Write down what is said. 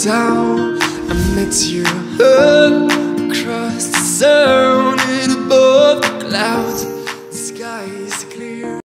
down, I met you up across the sound and above the clouds.